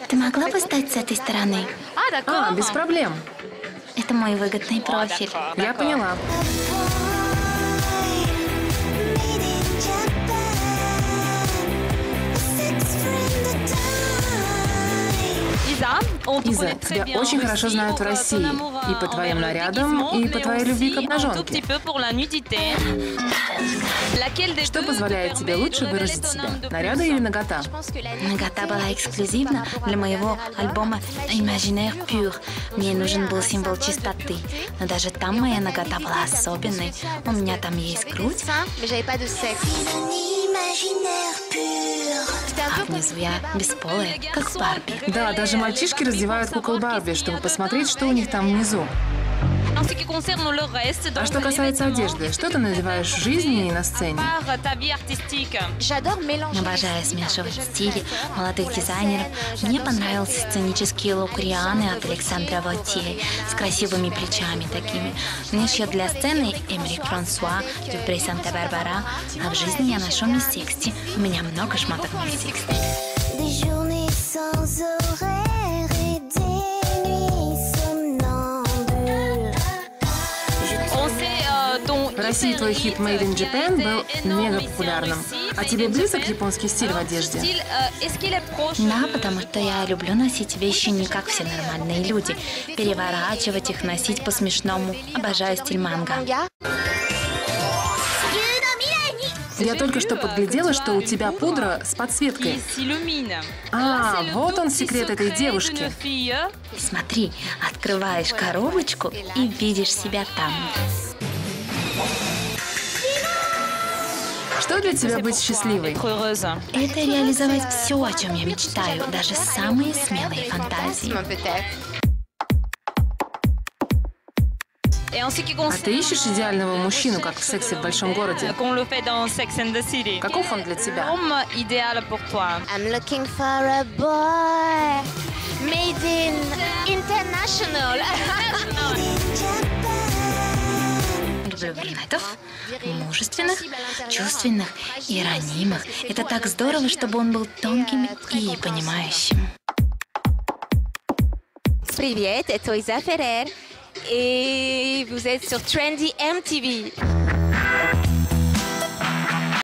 Ты могла бы стать с этой стороны? А, без проблем. Это мой выгодный профиль. Я поняла. Иза, тебя очень хорошо знают в России. И по твоим нарядам, и по твоей любви к обнаженке. Что позволяет тебе лучше выразить себя? Наряды или нагота? Нагота была эксклюзивна для моего альбома Imaginaire Pur. Мне нужен был символ чистоты. Но даже там моя нагота была особенной. У меня там есть грудь, а внизу я бесполая, как Барби. Да, даже мальчишки раздевают кукол Барби, чтобы посмотреть, что у них там внизу. А что касается одежды, что ты надеваешь в жизни и на сцене? Обожаю смешивать стили молодых дизайнеров. Мне понравился сценический лук Рианы от Александра Вотье с красивыми плечами такими. Мне шьет для сцены Эмерик Франсуа, Дюпре Санта-Барбара, а в жизни я ношу Мисс Сиксти. У меня много шмоток Мисс Сиксти. В России твой хит Made in Japan был мега популярным. А тебе близок японский стиль в одежде? Да, потому что я люблю носить вещи не как все нормальные люди. Переворачивать их, носить по-смешному. Обожаю стиль манга. Я только что подглядела, что у тебя пудра с подсветкой. А, вот он секрет этой девушки. Смотри, открываешь коробочку и видишь себя там. Что для тебя быть счастливой? Это реализовать все, о чем я мечтаю, даже самые смелые фантазии. А ты ищешь идеального мужчину, как в «Сексе в большом городе»? Каков он для тебя? I'm looking for a boy made in international. Люблю брюнетов, мужественных, чувственных и ранимых. Это так здорово, чтобы он был тонким и понимающим. Привет, это Иза Ferrer, et vous êtes sur Trendy MTV.